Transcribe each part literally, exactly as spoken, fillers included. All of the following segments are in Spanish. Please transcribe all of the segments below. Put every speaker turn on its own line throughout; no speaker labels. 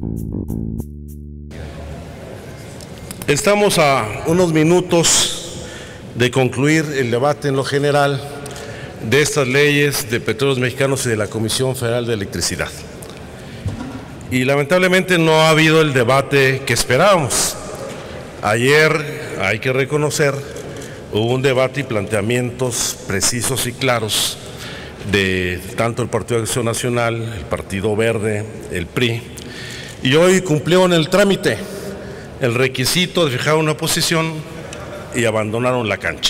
Estamos a unos minutos de concluir el debate en lo general de estas leyes de Petróleos Mexicanos y de la Comisión Federal de Electricidad. Y lamentablemente no ha habido el debate que esperábamos. Ayer, hay que reconocer, hubo un debate y planteamientos precisos y claros de tanto el Partido de Acción Nacional, el Partido Verde, el P R I, y hoy cumplieron el trámite, el requisito de fijar una posición y abandonaron la cancha.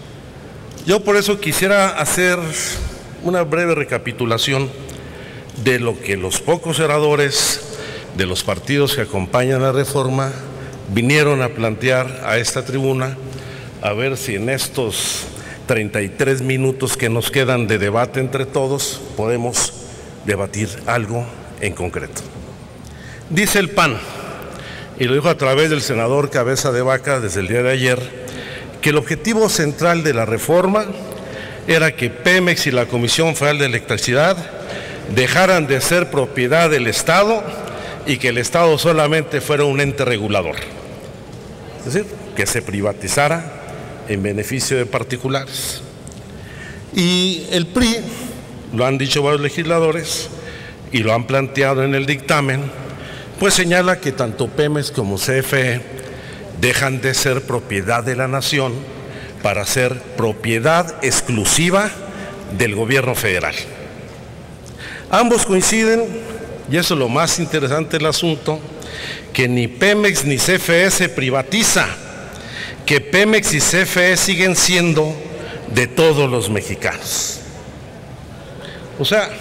Yo por eso quisiera hacer una breve recapitulación de lo que los pocos oradores de los partidos que acompañan la reforma vinieron a plantear a esta tribuna, a ver si en estos treinta y tres minutos que nos quedan de debate entre todos podemos debatir algo en concreto. Dice el P A N, y lo dijo a través del senador Cabeza de Vaca desde el día de ayer, que el objetivo central de la reforma era que Pemex y la Comisión Federal de Electricidad dejaran de ser propiedad del Estado y que el Estado solamente fuera un ente regulador. Es decir, que se privatizara en beneficio de particulares. Y el P R I, lo han dicho varios legisladores y lo han planteado en el dictamen, pues señala que tanto Pemex como C F E dejan de ser propiedad de la nación para ser propiedad exclusiva del gobierno federal. Ambos coinciden, y eso es lo más interesante del asunto, que ni Pemex ni C F E se privatiza, que Pemex y C F E siguen siendo de todos los mexicanos. O sea,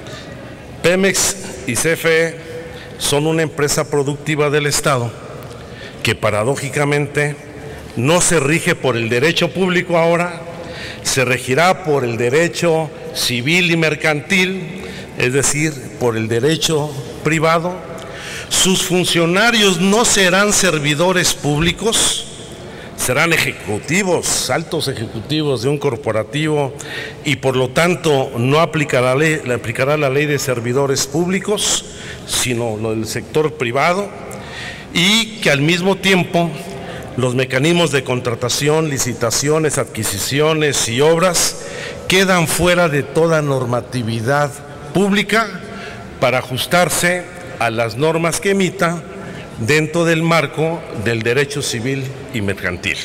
Pemex y C F E son una empresa productiva del Estado que paradójicamente no se rige por el derecho público ahora, se regirá por el derecho civil y mercantil, es decir, por el derecho privado. Sus funcionarios no serán servidores públicos, serán ejecutivos, altos ejecutivos de un corporativo, y por lo tanto no aplicará la ley, aplicará la ley de servidores públicos, sino lo del sector privado, y que al mismo tiempo los mecanismos de contratación, licitaciones, adquisiciones y obras quedan fuera de toda normatividad pública para ajustarse a las normas que emita dentro del marco del derecho civil y mercantil.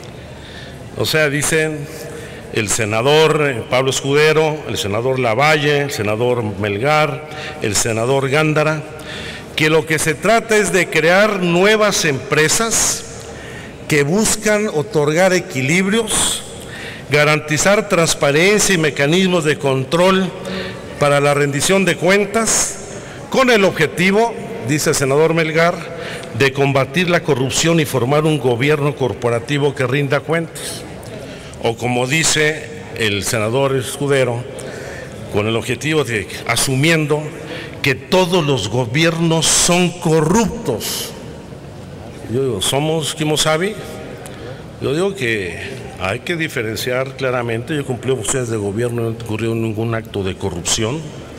O sea, dicen el senador Pablo Escudero, el senador Lavalle, el senador Melgar, el senador Gándara, que lo que se trata es de crear nuevas empresas que buscan otorgar equilibrios, garantizar transparencia y mecanismos de control para la rendición de cuentas, con el objetivo, dice el senador Melgar, de combatir la corrupción y formar un gobierno corporativo que rinda cuentas. O como dice el senador Escudero, con el objetivo de, asumiendo que todos los gobiernos son corruptos. Yo digo, ¿somos Kimosabi? Yo digo que hay que diferenciar claramente. Yo cumplí funciones de gobierno, no ocurrió ningún acto de corrupción.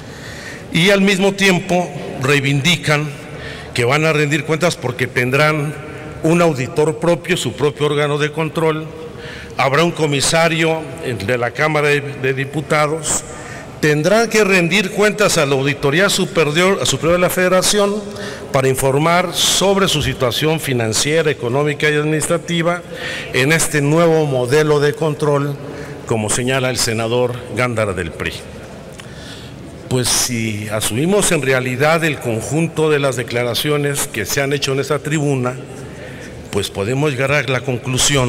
Y al mismo tiempo reivindican que van a rendir cuentas porque tendrán un auditor propio, su propio órgano de control, habrá un comisario de la Cámara de Diputados, tendrán que rendir cuentas a la Auditoría Superior, Superior de la Federación para informar sobre su situación financiera, económica y administrativa en este nuevo modelo de control, como señala el senador Gándara del P R I. Pues si asumimos en realidad el conjunto de las declaraciones que se han hecho en esta tribuna, pues podemos llegar a la conclusión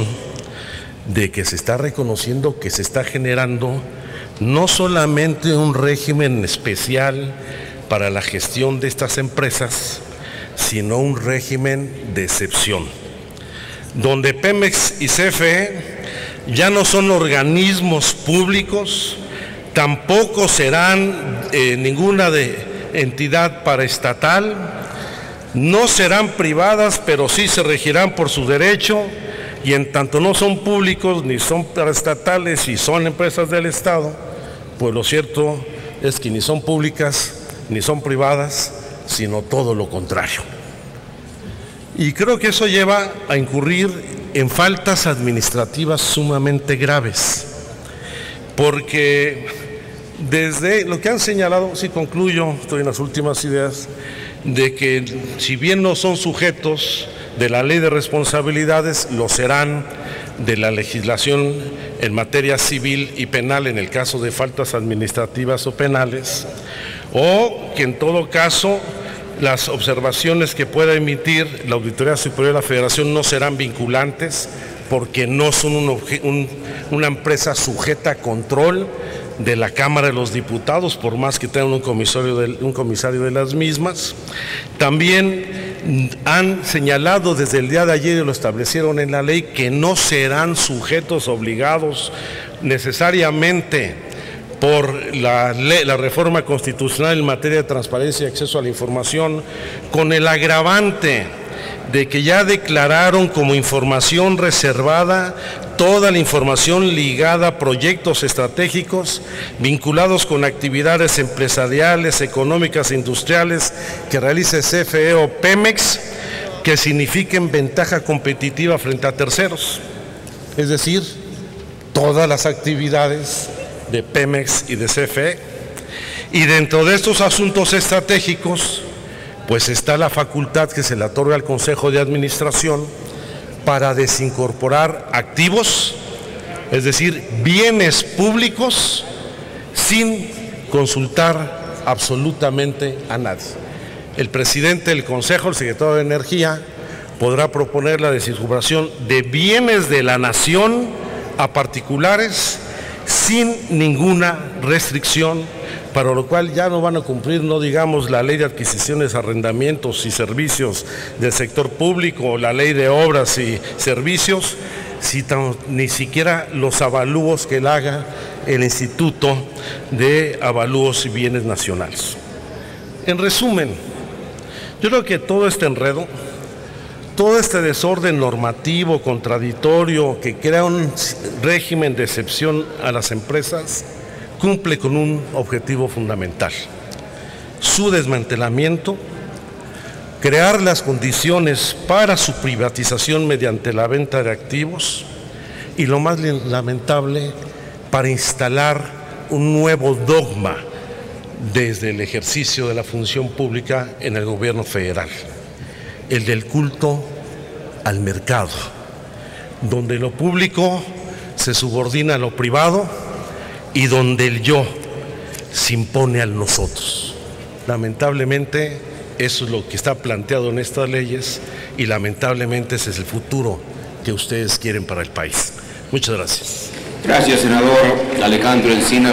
de que se está reconociendo que se está generando no solamente un régimen especial para la gestión de estas empresas, sino un régimen de excepción, donde Pemex y C F E ya no son organismos públicos, tampoco serán eh, ninguna de entidad paraestatal, no serán privadas, pero sí se regirán por su derecho, y en tanto no son públicos ni son paraestatales y son empresas del Estado, pues lo cierto es que ni son públicas ni son privadas, sino todo lo contrario. Y creo que eso lleva a incurrir en faltas administrativas sumamente graves, porque desde lo que han señalado, si concluyo, estoy en las últimas ideas, de que si bien no son sujetos de la ley de responsabilidades, lo serán de la legislación en materia civil y penal en el caso de faltas administrativas o penales, o que en todo caso las observaciones que pueda emitir la Auditoría Superior de la Federación no serán vinculantes porque no son un un, una empresa sujeta a control de la Cámara de los Diputados, por más que tengan un comisario de, un comisario de las mismas. También han señalado desde el día de ayer, y lo establecieron en la ley, que no serán sujetos obligados necesariamente por la, ley, la reforma constitucional en materia de transparencia y acceso a la información, con el agravante de que ya declararon como información reservada toda la información ligada a proyectos estratégicos vinculados con actividades empresariales, económicas e industriales que realice C F E o Pemex, que signifiquen ventaja competitiva frente a terceros. Es decir, todas las actividades de Pemex y de C F E. Y dentro de estos asuntos estratégicos, pues está la facultad que se le otorga al Consejo de Administración para desincorporar activos, es decir, bienes públicos, sin consultar absolutamente a nadie. El presidente del Consejo, el secretario de Energía, podrá proponer la desincorporación de bienes de la nación a particulares sin ninguna restricción, para lo cual ya no van a cumplir, no digamos, la ley de adquisiciones, arrendamientos y servicios del sector público, o la ley de obras y servicios, sino ni siquiera los avalúos que él haga el Instituto de Avalúos y Bienes Nacionales. En resumen, yo creo que todo este enredo, todo este desorden normativo, contradictorio, que crea un régimen de excepción a las empresas, cumple con un objetivo fundamental: su desmantelamiento, crear las condiciones para su privatización mediante la venta de activos y, lo más lamentable, para instalar un nuevo dogma desde el ejercicio de la función pública en el gobierno federal, el del culto al mercado, donde lo público se subordina a lo privado y donde el yo se impone al nosotros. Lamentablemente, eso es lo que está planteado en estas leyes y lamentablemente ese es el futuro que ustedes quieren para el país. Muchas gracias.
Gracias, senador Alejandro Encinas.